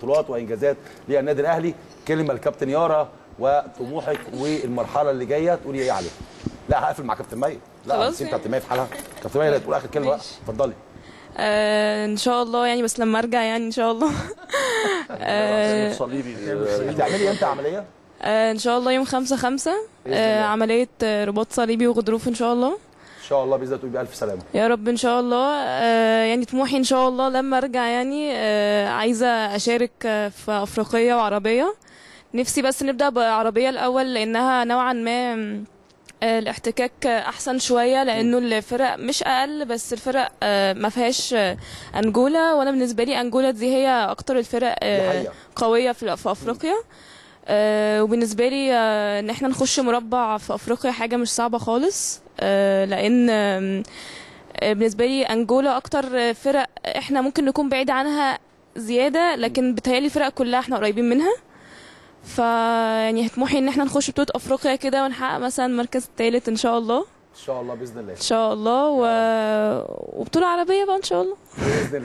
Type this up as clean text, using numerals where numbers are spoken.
بطولات وانجازات للنادي الاهلي. كلمه لكابتن يارا وطموحك والمرحله اللي جايه تقولي ايه عليها؟ لا هقفل مع كابتن مي. لا نسيب كابتن مي في حالها. كابتن مي تقول اخر كلمه بقى، اتفضلي. ان شاء الله يعني، بس لما ارجع يعني ان شاء الله. صليبي هتعملي امتى عمليه؟ ان شاء الله يوم 5/5 عمليه رباط صليبي وغضروف ان شاء الله. ان شاء الله باذن الله تقولي بالف سلامه يا رب ان شاء الله. يعني طموحي ان شاء الله لما ارجع يعني عايزه اشارك في افريقيه وعربيه. نفسي بس نبدا بعربيه الاول لانها نوعا ما الاحتكاك احسن شويه، لانه الفرق مش اقل بس الفرق ما فيهاش انجولا، وانا بالنسبه لي انجولا دي هي اكتر الفرق قويه في افريقيا. وبالنسبه لي ان احنا نخش مربع في افريقيا حاجه مش صعبه خالص، لان بالنسبه لي انجولا اكتر فرق احنا ممكن نكون بعيد عنها زياده، لكن بتهيالي الفرق كلها احنا قريبين منها. يعني طموحي ان احنا نخش بطوله افريقيا كده ونحقق مثلا المركز الثالث ان شاء الله. ان شاء الله باذن الله. ان شاء الله وبطوله عربيه بقى ان شاء الله باذن الله.